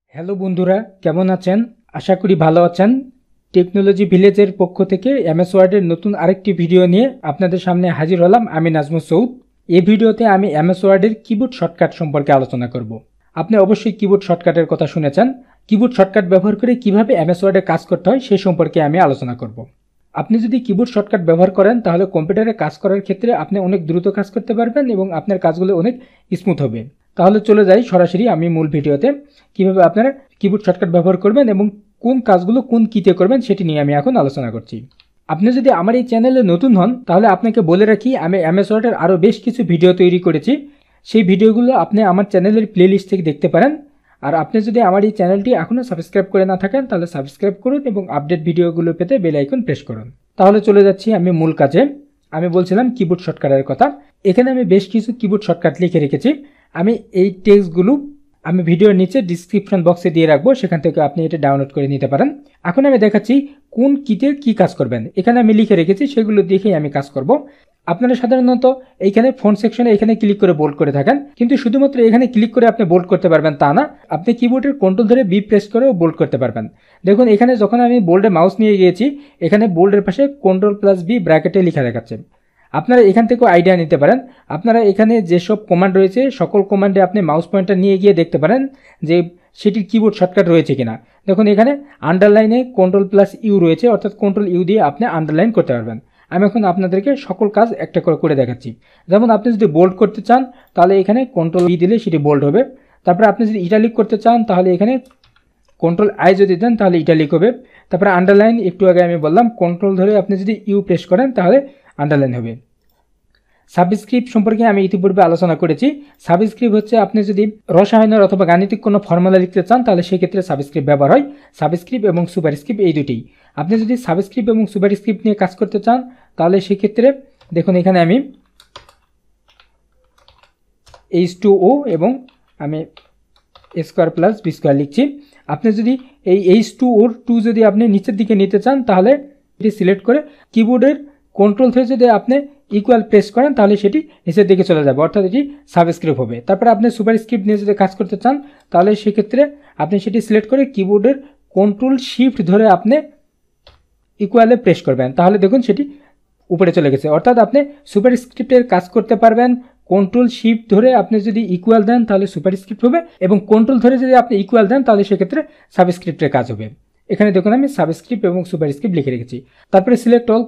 Hello বন্ধুরা, কেমন আছেন? আশা করি ভালো আছেন। টেকনোলজি ভিলেজের পক্ষ থেকে এমএস ওয়ার্ডের নতুন আরেকটি ভিডিও নিয়ে আপনাদের সামনে হাজির হলাম। আমি নাজমুল সৌদ। এই ভিডিওতে আমি এমএস ওয়ার্ডের কিবোর্ড শর্টকাট সম্পর্কে আলোচনা করব। আপনি অবশ্যই কিবোর্ড শর্টকাটের কথা শুনেছেন। কিবোর্ড শর্টকাট ব্যবহার করে কিভাবে এমএস ওয়ার্ডে কাজ করতে হয় সেই সম্পর্কে আমি আলোচনা করব। আপনি যদি কিবোর্ড শর্টকাট ব্যবহার করেন তাহলে কম্পিউটারে কাজ করার ক্ষেত্রে আপনি অনেক দ্রুত কাজ করতে পারবেন এবং আপনার কাজগুলো অনেক স্মুথ হবে। তাহলে চলে যাই সরাসরি আমি মূল ভিডিওতে। কিভাবে আপনারা কিবোর্ড শর্টকাট ব্যবহার করবেন এবং কোন কাজগুলো কোন কিতে করবেন সেটি নিয়ে আমি এখন আলোচনা করছি। আপনি যদি আমার এই চ্যানেলে নতুন হন তাহলে আপনাকে বলে রাখি, আমি এমএস ওয়ার্ডের আরও বেশ কিছু ভিডিও তৈরি করেছি। সেই ভিডিওগুলো আপনি আমার চ্যানেলের প্লেলিস্ট থেকে দেখতে পারেন। আর আপনি যদি আমার এই চ্যানেলটি এখনও সাবস্ক্রাইব করে না থাকেন তাহলে সাবস্ক্রাইব করুন এবং আপডেট ভিডিওগুলো পেতে বেল আইকন প্রেস করুন। তাহলে চলে যাচ্ছি আমি মূল কাজে। আমি বলছিলাম কিবোর্ড শর্টকাটের কথা। এখানে আমি বেশ কিছু কিবোর্ড শর্টকাট লিখে রেখেছি। আমি এই টেক্সটগুলো আমি ভিডিওর নিচে ডিসক্রিপশন বক্সে দিয়ে রাখবো, সেখান থেকে আপনি এটা ডাউনলোড করে নিতে পারেন। এখন আমি দেখাচ্ছি কোন কিতে কি কাজ করবেন। এখানে আমি লিখে রেখেছি, সেগুলো দেখেই আমি কাজ করব। আপনারা সাধারণত এইখানে ফন্ট সেকশনে এখানে ক্লিক করে বোল্ড করে থাকেন, কিন্তু শুধুমাত্র এখানে ক্লিক করে আপনি বোল্ড করতে পারবেন তা না, আপনি কিবোর্ডের কন্ট্রোল ধরে বি প্রেস করেও বোল্ড করতে পারবেন। দেখুন এখানে যখন আমি বোল্ডে মাউস নিয়ে গিয়েছি, এখানে বোল্ডের পাশে Ctrl+B ব্র্যাকেটে লেখা দেখাচ্ছে। আপনারা এখান থেকেও আইডিয়া নিতে পারেন। আপনারা এখানে যেসব কমান্ড রয়েছে সকল কমান্ডে আপনি মাউস পয়েন্টার নিয়ে গিয়ে দেখতে পারেন যে সেটির কিবোর্ড শর্টকাট রয়েছে কিনা। দেখুন এখানে আন্ডারলাইনে Ctrl+U রয়েছে, অর্থাৎ Ctrl+U দিয়ে আপনি আন্ডারলাইন করতে পারবেন। আমি এখন আপনাদেরকে সকল কাজ একটা করে দেখাচ্ছি। যেমন আপনি যদি বোল্ড করতে চান তাহলে এখানে Ctrl+E দিলে সেটি বোল্ড হবে। তারপরে আপনি যদি ইটালিক করতে চান তাহলে এখানে Ctrl+I যদি দেন তাহলে ইটালিক হবে। তারপরে আন্ডারলাইন, একটু আগে আমি বললাম কন্ট্রোল ধরে আপনি যদি ইউ প্রেস করেন তাহলে আন্ডারলাইন হবে। সাবস্ক্রিপ্ট সম্পর্কে আমি ইতিপূর্বে আলোচনা করেছি। সাবস্ক্রিপ্ট হচ্ছে আপনি যদি রসায়নের অথবা গাণিতিক কোনো ফর্মুলা লিখতে চান তাহলে সেক্ষেত্রে সাবস্ক্রিপ্ট ব্যবহার হয়। সাবস্ক্রিপ্ট এবং সুপারস্ক্রিপ্ট এই দুটি। আপনি যদি সাবস্ক্রিপ্ট এবং সুপারস্ক্রিপ্ট নিয়ে কাজ করতে চান তাহলে সেক্ষেত্রে দেখুন এখানে আমি H2O এবং আমি A²+B² লিখছি। আপনি যদি এই H2O2 যদি আপনি নিচের দিকে নিতে চান তাহলে এটি সিলেক্ট করে কিবোর্ডের কন্ট্রোল থেকে যদি আপনি ইকুয়াল প্রেস করেন তাহলে সেটি নিচের দিকে চলে যাবে, অর্থাৎ এটি সাবস্ক্রিপ্ট হবে। তারপরে আপনি সুপারস্ক্রিপ্ট নিয়ে যদি কাজ করতে চান তাহলে সেক্ষেত্রে আপনি সেটি সিলেক্ট করে কিবোর্ডের Ctrl+Shift ধরে আপনি ইকুয়ালে প্রেস করবেন, তাহলে দেখুন সেটি উপরে চলে গেছে। অর্থাৎ আপনি সুপারস্ক্রিপ্টের কাজ করতে পারবেন। Ctrl+Shift ধরে আপনি যদি ইকুয়াল দেন তাহলে সুপারস্ক্রিপ্ট হবে, এবং কন্ট্রোল ধরে যদি আপনি ইকুয়াল দেন তাহলে সেক্ষেত্রে সাবস্ক্রিপ্টের কাজ হবে। এখানে দেখুন আমি সাবস্ক্রিপ্ট এবং সুপারস্ক্রিপ্ট লিখে রেখেছি। তারপরে সিলেক্ট অল,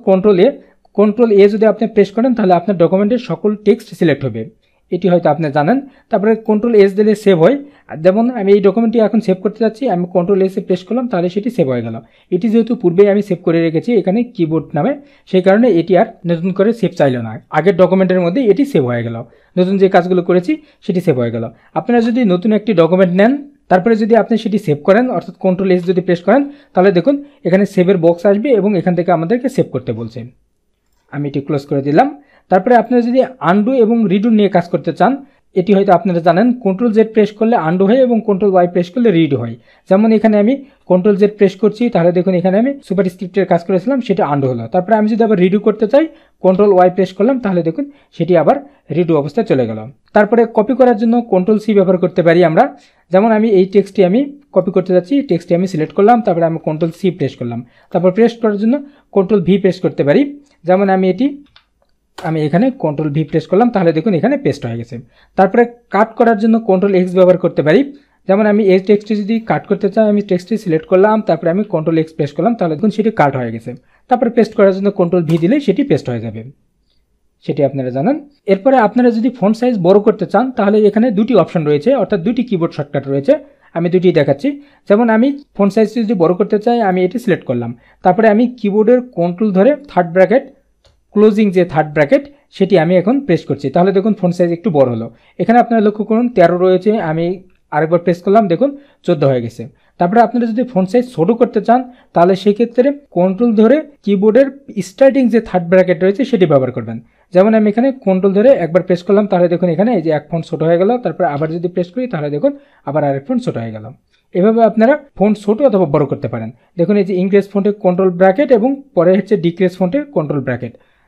Ctrl+A যদি আপনি প্রেস করেন তাহলে আপনার ডকুমেন্টের সকল টেক্সট সিলেক্ট হবে, এটি হয়তো আপনি জানেন। তারপরে Ctrl+S দিলে সেভ হয়। যেমন আমি এই ডকুমেন্টটি এখন সেভ করতে যাচ্ছি, আমি Ctrl+S প্রেস করলাম তাহলে সেটি সেভ হয়ে গেল। এটি যেহেতু পূর্বেই আমি সেভ করে রেখেছি এখানে কিবোর্ড নামে, সেই কারণে এটি আর নতুন করে সেভ চাইল না, আগের ডকুমেন্টের মধ্যে এটি সেভ হয়ে গেল। নতুন যে কাজগুলো করেছি সেটি সেভ হয়ে গেল। আপনারা যদি নতুন একটি ডকুমেন্ট নেন তারপরে যদি আপনি সেটি সেভ করেন, অর্থাৎ Ctrl+S যদি প্রেস করেন তাহলে দেখুন এখানে সেভের বক্স আসবে এবং এখান থেকে আমাদেরকে সেভ করতে বলছে। আমি এটি ক্লোজ করে দিলাম। তারপরে আপনারা যদি আনডু এবং রিডু নিয়ে কাজ করতে চান, এটি হয়তো আপনারা জানেন Ctrl+Z প্রেস করলে আনডু হয় এবং Ctrl+Y প্রেস করলে রিডু হয়। যেমন এখানে আমি Ctrl+Z প্রেস করছি, তাহলে দেখুন এখানে আমি সুপারস্ক্রিপ্টের কাজ করেছিলাম সেটা আনডু হলো। তারপরে আমি যদি আবার রিডু করতে চাই Ctrl+Y প্রেস করলাম তাহলে দেখুন সেটি আবার রিডু অবস্থায় চলে গেল। তারপরে কপি করার জন্য Ctrl+C ব্যবহার করতে পারি আমরা। যেমন আমি এই টেক্সটটি আমি কপি করতে যাচ্ছি, টেক্সটটি আমি সিলেক্ট করলাম, তারপরে আমি Ctrl+C প্রেস করলাম। তারপর প্রেস করার জন্য Ctrl+V প্রেস করতে পারি। যেমন আমি এখানে Ctrl+V প্রেস করলাম, তাহলে দেখুন এখানে পেস্ট হয়ে গেছে। তারপরে কাট করার জন্য Ctrl+X ব্যবহার করতে পারি। যেমন আমি এই টেক্সটটি যদি কাট করতে চাই আমি টেক্সটটি সিলেক্ট করলাম, তারপরে আমি Ctrl+X প্রেস করলাম, তাহলে দেখুন সেটি কাট হয়ে গেছে। তারপরে পেস্ট করার জন্য Ctrl+V দিলে সেটি পেস্ট হয়ে যাবে, সেটি আপনারা জানেন। এরপরে আপনারা যদি ফন্ট সাইজ বড় করতে চান তাহলে এখানে দুটি অপশন রয়েছে, অর্থাৎ দুটি কিবোর্ড শর্টকাট রয়েছে। আমি দুটি দেখাচ্ছি। যেমন আমি ফন্ট সাইজটি যদি বড় করতে চাই আমি এটি সিলেক্ট করলাম, তারপরে আমি কিবোর্ডের কন্ট্রোল ধরে থার্ড ব্র্যাকেট ক্লোজিং যে থার্ড ব্র্যাকেট সেটি আমি এখন প্রেস করছি, তাহলে দেখুন ফন্ট সাইজ একটু বড় হলো। এখানে আপনারা লক্ষ্য করুন 13 রয়েছে, আমি আরেকবার প্রেস করলাম দেখুন 14 হয়ে গেছে। তারপরে আপনারা যদি ফন্ট সাইজ ছোট করতে চান তাহলে সেক্ষেত্রে কন্ট্রোল ধরে কিবোর্ডের স্টার্টিং যে থার্ড ব্র্যাকেট রয়েছে সেটি ব্যবহার করবেন। যেমন আমি এখানে কন্ট্রোল ধরে একবার প্রেস করলাম, তাহলে দেখুন এখানে এই যে এক ফন্ট ছোট হয়ে গেল। তারপরে আবার যদি প্রেস করি তাহলে দেখুন আবার আরেক ফন্ট ছোট হয়ে গেল। এভাবে আপনারা ফন্ট ছোট অথবা বড় করতে পারেন। দেখুন এই যে ইনক্রিজ ফন্টে কন্ট্রোল ব্র্যাকেট এবং পরে হচ্ছে ডিক্রিজ ফন্টে কন্ট্রোল ব্র্যাকেট।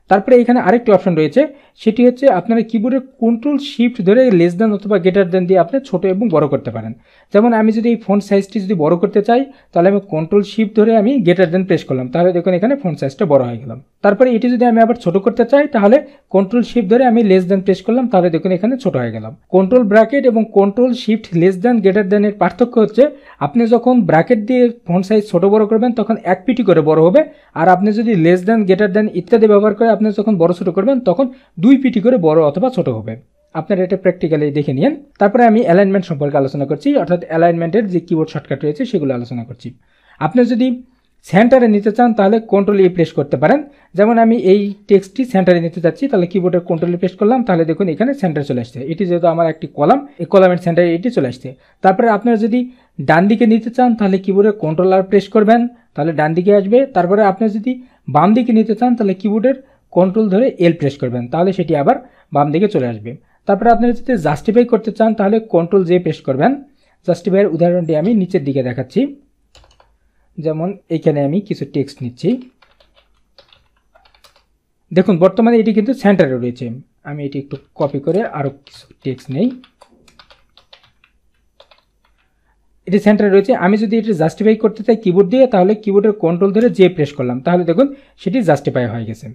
তারপরে এখানে আরেকটি অপশন রয়েছে, সেটি হচ্ছে আপনারা কিবোর্ডে কন্ট্রোল শিফট ধরে লেস দেন অথবা গ্রেটার দেন দিয়ে আপনি ছোট এবং বড় করতে পারেন। যেমন আমি যদি এই ফন্ট সাইজটি যদি বড় করতে চাই তাহলে আমি কন্ট্রোল শিফট ধরে আমি গ্রেটার দেন প্রেস করলাম, তাহলে দেখুন এখানে ফন্ট সাইজটা বড় হয়ে গেলাম। তারপরে এটি যদি আমি আবার ছোট করতে চাই তাহলে কন্ট্রোল শিফট ধরে আমি লেস দেন প্রেস করলাম, তাহলে দেখুন এখানে ছোট হয়ে গেলাম। কন্ট্রোল ব্র্যাকেট এবং control shift less than greater দেনের পার্থক্য হচ্ছে আপনি যখন ব্র্যাকেট দিয়ে ফন্ট সাইজ ছোট বড় করবেন তখন 1 পিটি করে বড় হবে, আর আপনি যদি লেস দেন গ্রেটার দেন ইত্যাদি ব্যবহার করে আপনি যখন বড় ছোট করবেন তখন 2 পিটি করে বড় অথবা ছোট হবে। আপনারা এটা প্র্যাকটিক্যালি দেখে নিন। তারপরে আমি অ্যালাইনমেন্ট সম্পর্কে আলোচনা করছি, অর্থাৎ অ্যালাইনমেন্টের যে কিবোর্ড শর্টকাট রয়েছে সেগুলো আলোচনা করছি। আপনি যদি সেন্টারে নিতে চান তাহলে কন্ট্রোল ই প্রেস করতে পারেন। যেমন আমি এই টেক্সটটি সেন্টারে নিতে চাচ্ছি, তাহলে কিবোর্ডের কন্ট্রোল ই প্রেস করলাম, তাহলে দেখুন এখানে সেন্টার চলে আসছে। এটি যেহেতু আমার একটি কলাম, এই কলামের সেন্টারে এটি চলে আসছে। তারপরে আপনারা যদি ডান দিকে নিতে চান তাহলে কিবোর্ডের কন্ট্রোল আর প্রেস করবেন, তাহলে ডান দিকে আসবে। তারপরে আপনি যদি বাম দিকে নিতে চান তাহলে কিবোর্ডের কন্ট্রোল ধরে এল প্রেস করবেন, তাহলে সেটি আবার বাম দিকে চলে আসবে। তারপরে আপনারা যদি জাস্টিফাই করতে চান তাহলে কন্ট্রোল জে প্রেস করবেন। জাস্টিফাইয়ের উদাহরণটি আমি নিচের দিকে দেখাচ্ছি। যেমন এখানে আমি কিছু টেক্সট নিচ্ছি, দেখুন বর্তমানে এটি কিন্তু সেন্টারে রয়েছে। আমি এটি একটু কপি করে আরও কিছু টেক্সট নেই, এটি সেন্টারে রয়েছে। আমি যদি এটি জাস্টিফাই করতে চাই কিবোর্ড দিয়ে তাহলে কিবোর্ডের কন্ট্রোল ধরে জে প্রেস করলাম, তাহলে দেখুন সেটি জাস্টিফাই হয়ে গেছে।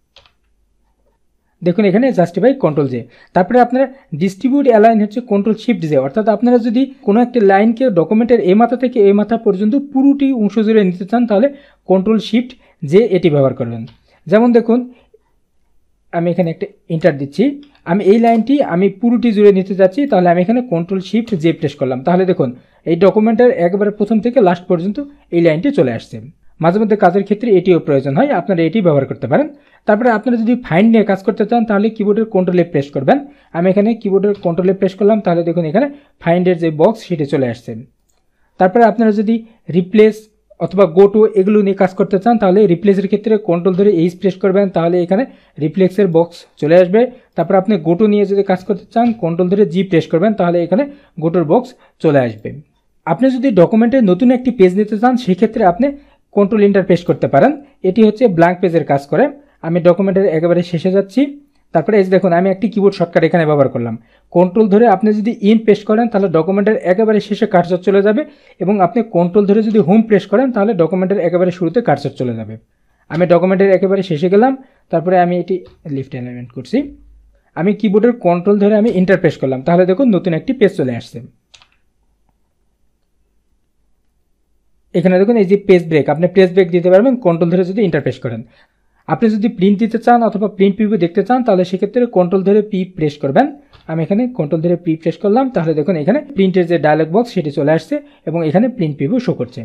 দেখুন এখানে জাস্টিফাই কন্ট্রোল জে। তারপরে আপনারা ডিস্ট্রিবিউট অ্যালাইন হচ্ছে কন্ট্রোল শিফট জে, অর্থাৎ আপনারা যদি কোনো একটি লাইনকে ডকুমেন্টের এ মাথা থেকে এ মাথা পর্যন্ত পুরোটি অংশ জুড়ে নিতে চান তাহলে কন্ট্রোল শিফট জে এটি ব্যবহার করবেন। যেমন দেখুন আমি এখানে একটা এন্টার দিচ্ছি, আমি এই লাইনটি আমি পুরোটি জুড়ে নিতে যাচ্ছি, তাহলে আমি এখানে কন্ট্রোল শিফট জে প্রেস করলাম, তাহলে দেখুন এই ডকুমেন্টের একবারে প্রথম থেকে লাস্ট পর্যন্ত এই লাইনটি চলে আসছে। মাঝে মধ্যে কাজের ক্ষেত্রে এটিও প্রয়োজন হয়, আপনারা এটি ব্যবহার করতে পারেন। তারপরে আপনারা যদি ফাইন্ড নিয়ে কাজ করতে চান তাহলে কিবোর্ডের কন্ট্রোলে প্রেস করবেন। আমি এখানে কিবোর্ডের কন্ট্রোলে প্রেস করলাম, তাহলে দেখুন এখানে ফাইন্ডের যে বক্স সেটি চলে আসছে। তারপরে আপনারা যদি রিপ্লেস অথবা গো টু এগুলো নিয়ে কাজ করতে চান তাহলে রিপ্লেসের ক্ষেত্রে কন্ট্রোল ধরে এইচ প্রেস করবেন, তাহলে এখানে রিপ্লেক্সের বক্স চলে আসবে। তারপর আপনি গো টু নিয়ে যদি কাজ করতে চান কন্ট্রোল ধরে জি প্রেস করবেন, তাহলে এখানে গো টুর বক্স চলে আসবে। আপনি যদি ডকুমেন্টে নতুন একটি পেজ নিতে চান সেক্ষেত্রে আপনি কন্ট্রোল এন্টার প্রেস করতে পারেন, এটি হচ্ছে ব্ল্যাঙ্ক পেজের কাজ করে। আমি ডকুমেন্টের একেবারে শেষে যাচ্ছি, তারপরে এই দেখুন আমি একটি কিবোর্ড শর্টকাট এখানে ব্যবহার করলাম। কন্ট্রোল ধরে আপনি যদি ইন প্রেস করেন তাহলে ডকুমেন্টের একেবারে শেষে কার্সর চলে যাবে, এবং আপনি কন্ট্রোল ধরে যদি হোম প্রেস করেন তাহলে ডকুমেন্টের একেবারে শুরুতে কার্সর চলে যাবে। আমি ডকুমেন্টের একেবারে শেষে গেলাম, তারপরে আমি এটি লিফট অ্যালাইনমেন্ট করছি। আমি কিবোর্ডের কন্ট্রোল ধরে আমি এন্টার প্রেস করলাম, তাহলে দেখুন নতুন একটি পেজ চলে আসছে। এখানে দেখুন এই যে পেজ ব্রেক, আপনি পেজ ব্রেক দিতে পারবেন কন্ট্রোল ধরে যদি এন্টার প্রেস করেন। আপনি যদি প্রিন্ট দিতে চান অথবা প্রিন্ট প্রিভিউ দেখতে চান তাহলে সেক্ষেত্রে কন্ট্রোল ধরে পি প্রেস করবেন। আমি এখানে কন্ট্রোল ধরে পি প্রেস করলাম, তাহলে দেখুন এখানে প্রিন্টের যে ডায়লগ বক্স সেটি চলে আসছে এবং এখানে প্রিন্ট প্রিভিউ শো করছে।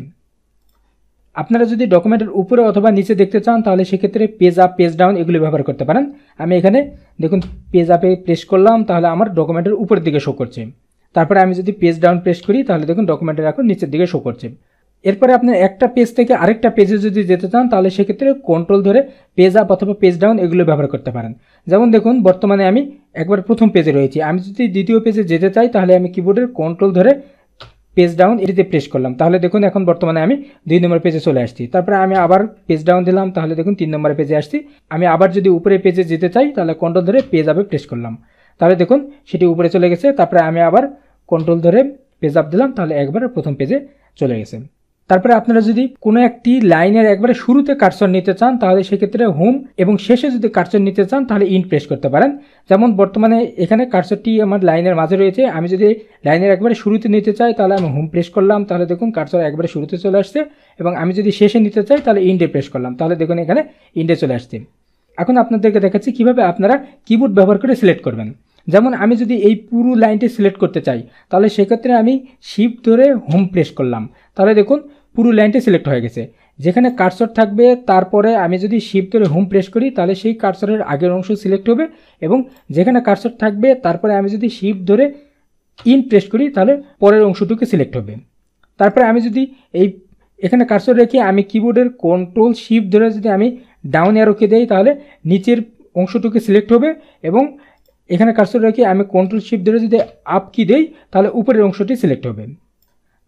আপনারা যদি ডকুমেন্টের উপরে অথবা নিচে দেখতে চান তাহলে সেক্ষেত্রে পেজ আপ পেজ ডাউন এগুলি ব্যবহার করতে পারেন। আমি এখানে দেখুন পেজ আপে প্রেস করলাম, তাহলে আমার ডকুমেন্টের উপরের দিকে শো করছে। তারপরে আমি যদি পেজ ডাউন প্রেস করি তাহলে দেখুন ডকুমেন্টের এখন নিচের দিকে শো করছে। এরপরে আপনি একটা পেজ থেকে আরেকটা পেজে যদি যেতে চান তাহলে সেক্ষেত্রে কন্ট্রোল ধরে পেজ আপ অথবা পেজ ডাউন এগুলো ব্যবহার করতে পারেন। যেমন দেখুন বর্তমানে আমি একবার প্রথম পেজে রয়েছি, আমি যদি দ্বিতীয় পেজে যেতে চাই তাহলে আমি কিবোর্ডের কন্ট্রোল ধরে পেজ ডাউন এটিতে প্রেস করলাম, তাহলে দেখুন এখন বর্তমানে আমি 2 নম্বর পেজে চলে আসছি। তারপরে আমি আবার পেজ ডাউন দিলাম, তাহলে দেখুন 3 নম্বর পেজে আসছি। আমি আবার যদি উপরে পেজে যেতে চাই তাহলে কন্ট্রোল ধরে পেজ আপে প্রেস করলাম, তাহলে দেখুন সেটি উপরে চলে গেছে। তারপরে আমি আবার কন্ট্রোল ধরে পেজ আপ দিলাম, তাহলে একবার প্রথম পেজে চলে গেছে। তারপরে আপনারা যদি কোনো একটি লাইনের একবারে শুরুতে কার্সর নিতে চান তাহলে সেক্ষেত্রে হোম এবং শেষে যদি কার্সর নিতে চান তাহলে ইন প্রেস করতে পারেন। যেমন বর্তমানে এখানে কার্সরটি আমার লাইনের মাঝে রয়েছে, আমি যদি লাইনের একবারে শুরুতে নিতে চাই তাহলে আমি হোম প্রেস করলাম, তাহলে দেখুন কার্সর একবারে শুরুতে চলে আসছে, এবং আমি যদি শেষে নিতে চাই তাহলে ইন্ডে প্রেস করলাম, তাহলে দেখুন এখানে ইন্ডে চলে আসছে। এখন আপনাদেরকে দেখাচ্ছি কিভাবে আপনারা কিবোর্ড ব্যবহার করে সিলেক্ট করবেন। যেমন আমি যদি এই পুরো লাইনটি সিলেক্ট করতে চাই তাহলে সেক্ষেত্রে আমি শিফট ধরে হোম প্রেস করলাম, তাহলে দেখুন পুরো লাইনটি সিলেক্ট হয়ে গেছে। যেখানে কার্সর থাকবে তারপরে আমি যদি শিফট ধরে হোম প্রেস করি তাহলে সেই কার্সরের আগের অংশ সিলেক্ট হবে, এবং যেখানে কার্সর থাকবে তারপরে আমি যদি শিফট ধরে ইন প্রেস করি তাহলে পরের অংশটুকু সিলেক্ট হবে। তারপরে আমি যদি এখানে কার্সর রেখে আমি কিবোর্ডের কন্ট্রোল শিফট ধরে যদি আমি ডাউন অ্যারোকে দেই তাহলে নিচের অংশটুকু সিলেক্ট হবে, এবং এখানে কার্সর রেখে আমি কন্ট্রোল শিফট ধরে যদি আপ কি দেই তাহলে উপরের অংশটি সিলেক্ট হবে।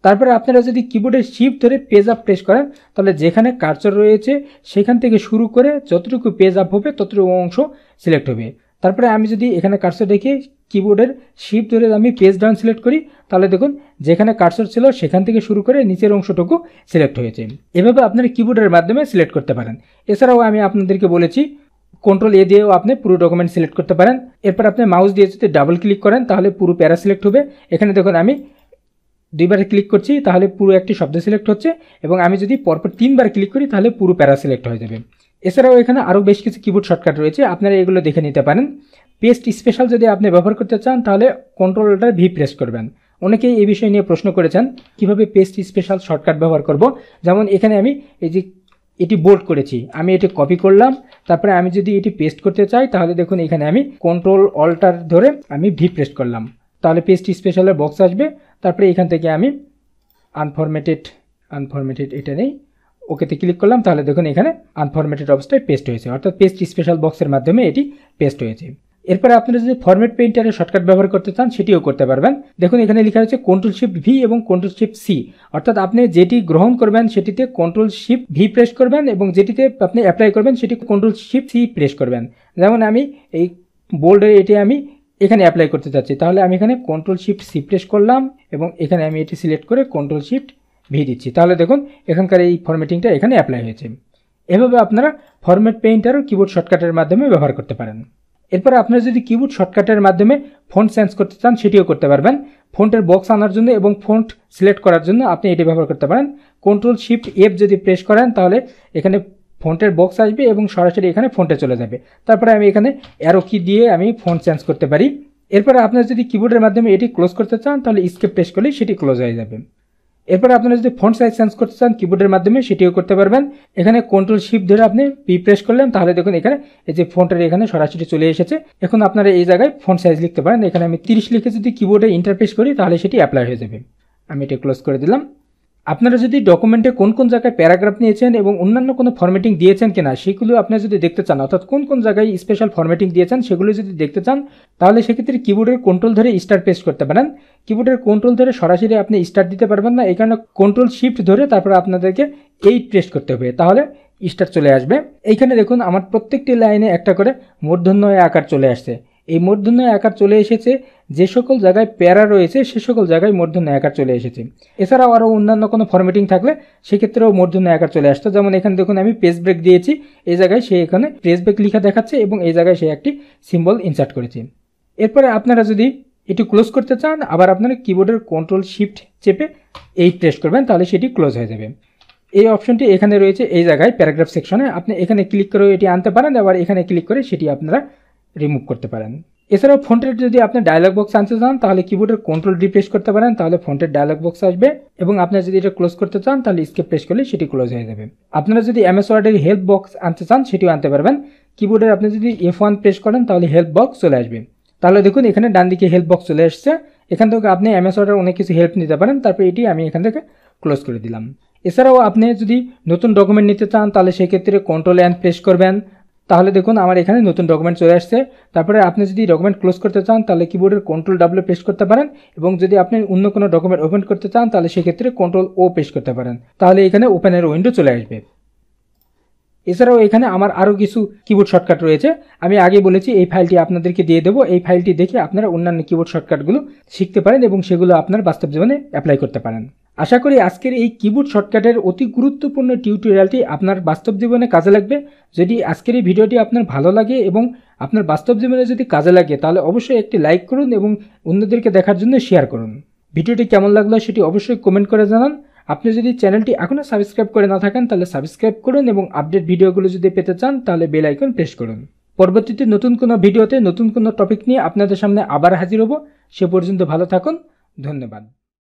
তারপরে আপনারা যদি কিবোর্ডের শিফট ধরে পেজ আপ প্রেস করেন তাহলে যেখানে কার্সর রয়েছে সেখান থেকে শুরু করে যতটুকু পেজ আপ হবে ততটুকু অংশ সিলেক্ট হবে। তারপরে আমি যদি এখানে কার্সর রেখে কিবোর্ডের শিফট ধরে আমি পেজ ডাউন সিলেক্ট করি তাহলে দেখুন যেখানে কার্সর ছিল সেখান থেকে শুরু করে নিচের অংশটুকু সিলেক্ট হয়েছে। এভাবে আপনারা কিবোর্ডের মাধ্যমে সিলেক্ট করতে পারেন। এছাড়াও আমি আপনাদেরকে বলেছি কন্ট্রোল এ দিয়েও আপনি পুরো ডকুমেন্ট সিলেক্ট করতে পারেন। এরপর আপনি মাউস দিয়ে যদি ডাবল ক্লিক করেন তাহলে পুরো প্যারা সিলেক্ট হবে। এখানে দেখুন আমি 2বার ক্লিক করছি তাহলে পুরো একটি শব্দ সিলেক্ট হচ্ছে, এবং আমি যদি পরপর 3বার ক্লিক করি তাহলে পুরো প্যারা সিলেক্ট হয়ে যাবে। এছাড়াও এখানে আরও বেশ কিছু কিবোর্ড শর্টকাট রয়েছে, আপনারা এগুলো দেখে নিতে পারেন। পেস্ট স্পেশাল যদি আপনি ব্যবহার করতে চান তাহলে কন্ট্রোলটা ভি প্রেস করবেন। অনেকেই এই বিষয় নিয়ে প্রশ্ন করেছেন কিভাবে পেস্ট স্পেশাল শর্টকাট ব্যবহার করব। যেমন এখানে আমি এই যে এটি বোল্ড করেছি, আমি এটি কপি করলাম, তারপরে আমি যদি এটি পেস্ট করতে চাই তাহলে দেখুন এখানে আমি কন্ট্রোল অল্টার ধরে আমি ভি প্রেস করলাম, তাহলে পেস্ট স্পেশালের বক্স আসবে। তারপরে এখান থেকে আমি আনফরম্যাটেড এটা নেই, ওকেতে ক্লিক করলাম, তাহলে দেখুন এখানে আনফরম্যাটেড অবস্থায় পেস্ট হয়েছে, অর্থাৎ পেস্ট স্পেশাল বক্সের মাধ্যমে এটি পেস্ট হয়েছে। এরপরে আপনারা যদি ফরম্যাট পেইন্টারের শর্টকাট ব্যবহার করতে চান সেটিও করতে পারবেন। দেখুন এখানে লেখা রয়েছে কন্ট্রোল শিফট ভি এবং কন্ট্রোল শিফট সি, অর্থাৎ আপনি যেটি গ্রহণ করবেন সেটিতে কন্ট্রোল শিফট ভি প্রেস করবেন এবং যেটিতে আপনি অ্যাপ্লাই করবেন সেটি কন্ট্রোল শিফট সি প্রেস করবেন। যেমন আমি এই বোল্ডে এটি আমি এখানে অ্যাপ্লাই করতে চাচ্ছি, তাহলে আমি এখানে কন্ট্রোল শিফট সি প্রেস করলাম এবং এখানে আমি এটি সিলেক্ট করে কন্ট্রোল শিফট ভি দিচ্ছি, তাহলে দেখুন এখানকার এই ফরম্যাটিংটা এখানে অ্যাপ্লাই হয়েছে। এভাবে আপনারা ফরম্যাট পেইন্টারও কিবোর্ড শর্টকাটের মাধ্যমে ব্যবহার করতে পারেন। এরপর আপনারা যদি কিবোর্ড শর্টকাটের মাধ্যমে ফন্ট চেঞ্জ করতে চান সেটিও করতে পারবেন। ফন্টের বক্স আনার জন্য এবং ফন্ট সিলেক্ট করার জন্য আপনি এটি ব্যবহার করতে পারেন। কন্ট্রোল শিফট এফ যদি প্রেস করেন তাহলে এখানে ফন্টের বক্স আসবে এবং সরাসরি এখানে ফন্টে চলে যাবে। তারপরে আমি এখানে অ্যারো কি দিয়ে আমি ফন্ট চেঞ্জ করতে পারি। এরপরে আপনারা যদি কিবোর্ডের মাধ্যমে এটি ক্লোজ করতে চান তাহলে স্কেপ প্রেস করলেই সেটি ক্লোজ হয়ে যাবে। এরপর আপনারা যদি ফন্ট সাইজ চেঞ্জ করতে চান কিবোর্ডের মাধ্যমে সেটিও করতে পারবেন। এখানে কন্ট্রোল শিফট ধরে আপনি পি প্রেস করলেন, তাহলে দেখুন এখানে এই যে ফন্টের এখানে সরাসরি চলে এসেছে। এখন আপনারা এই জায়গায় ফন্ট সাইজ লিখতে পারেন। এখানে আমি 30 লিখে যদি কিবোর্ডে ইন্টারপ্রেস করি তাহলে সেটি অ্যাপ্লাই হয়ে যাবে। আমি এটা ক্লোজ করে দিলাম। আপনারা যদি ডকুমেন্টে কোন কোন জায়গায় প্যারাগ্রাফ নিয়েছেন এবং অন্যান্য কোনো ফরম্যাটিং দিয়েছেন কিনা সেগুলো আপনারা যদি দেখতে চান, অর্থাৎ কোন কোন জায়গায় স্পেশাল ফরম্যাটিং দিয়েছেন সেগুলো যদি দেখতে চান তাহলে সেক্ষেত্রে কিবোর্ডের কন্ট্রোল ধরে স্টার প্রেস করতে পারেন। কিবোর্ডের কন্ট্রোল ধরে সরাসরি আপনি স্টার দিতে পারবেন না, এই কারণে কন্ট্রোল শিফট ধরে তারপরে আপনাদেরকে 8 প্রেস করতে হবে, তাহলে স্টার চলে আসবে। এইখানে দেখুন আমার প্রত্যেকটি লাইনে একটা করে মূর্ধন্য আকার চলে আসছে। এই মূর্ধন্য আকার চলে এসেছে যে সকল জায়গায় প্যারা রয়েছে সে সকল জায়গায় মূর্ধন্য আকার চলে এসেছে। এছাড়াও আরও অন্যান্য কোনো ফরম্যাটিং থাকলে সেক্ষেত্রেও মূর্ধন্য আকার চলে আসতো। যেমন এখানে দেখুন আমি পেজ ব্রেক দিয়েছি, এই জায়গায় সে এখানে পেজ ব্রেক লেখা দেখাচ্ছে এবং এই জায়গায় সে একটি সিম্বল ইনসার্ট করেছে। এরপরে আপনারা যদি এটি ক্লোজ করতে চান আবার আপনারা কিবোর্ডের কন্ট্রোল শিফট চেপে 8 প্রেস করবেন, তাহলে সেটি ক্লোজ হয়ে যাবে। এই অপশনটি এখানে রয়েছে এই জায়গায় প্যারাগ্রাফ সেকশনে, আপনি এখানে ক্লিক করে এটি আনতে পারেন, আবার এখানে ক্লিক করে সেটি আপনারা রিমুভ করতে পারেন। এছাড়াও ফন্টের যদি আপনি ডায়লগ বক্স আনতে চান তাহলে কিবোর্ডের কন্ট্রোল ডি প্রেস করতে পারেন, তাহলে ফন্টের ডায়লগ বক্স আসবে এবং আপনি যদি এটা ক্লোজ করতে চান তাহলে স্কেপ প্রেস করলে সেটি ক্লোজ হয়ে যাবে। আপনারা যদি এমএস ওয়ার্ডের হেল্প বক্স আনতে চান সেটিও আনতে পারবেন। কিবোর্ডের আপনি যদি F1 প্রেস করেন তাহলে হেল্প বক্স চলে আসবে, তাহলে দেখুন এখানে ডান দিকে হেল্প বক্স চলে আসছে। এখান থেকে আপনি এমএস ওয়ার্ডের অনেক কিছু হেল্প নিতে পারেন, তারপরে এটি আমি এখান থেকে ক্লোজ করে দিলাম। এছাড়াও আপনি যদি নতুন ডকুমেন্ট নিতে চান তাহলে সেক্ষেত্রে কন্ট্রোল এন প্রেস করবেন, তাহলে দেখুন আমার এখানে নতুন ডকুমেন্ট চলে আসছে। তারপরে আপনি যদি ডকুমেন্ট ক্লোজ করতে চান তাহলে কিবোর্ডের কন্ট্রোল ডাব্লিউ প্রেস করতে পারেন এবং যদি আপনি অন্য কোনো ডকুমেন্ট ওপেন করতে চান তাহলে সেক্ষেত্রে কন্ট্রোল ও প্রেস করতে পারেন, তাহলে এখানে ওপেনের উইন্ডো চলে আসবে। এছাড়াও এখানে আমার আরও কিছু কিবোর্ড শর্টকাট রয়েছে, আমি আগে বলেছি এই ফাইলটি আপনাদেরকে দিয়ে দেবো। এই ফাইলটি দেখে আপনারা অন্যান্য কিবোর্ড শর্টকাটগুলো শিখতে পারেন এবং সেগুলো আপনার বাস্তব জীবনে অ্যাপ্লাই করতে পারেন। আশা করি আজকের এই কিবোর্ড শর্টকাটের অতি গুরুত্বপূর্ণ টিউটোরিয়ালটি আপনার বাস্তব জীবনে কাজে লাগবে। যদি আজকের এই ভিডিওটি আপনার ভালো লাগে এবং আপনার বাস্তব জীবনে যদি কাজে লাগে তাহলে অবশ্যই একটি লাইক করুন এবং অন্যদেরকে দেখার জন্য শেয়ার করুন। ভিডিওটি কেমন লাগলো সেটি অবশ্যই কমেন্ট করে জানান। আপনি যদি চ্যানেলটি এখনও সাবস্ক্রাইব করে না থাকেন তাহলে সাবস্ক্রাইব করুন এবং আপডেট ভিডিওগুলো যদি পেতে চান তাহলে বেল আইকন প্রেস করুন। পরবর্তীতে নতুন কোনো ভিডিওতে নতুন কোনো টপিক নিয়ে আপনাদের সামনে আবার হাজির হব। সে পর্যন্ত ভালো থাকুন, ধন্যবাদ।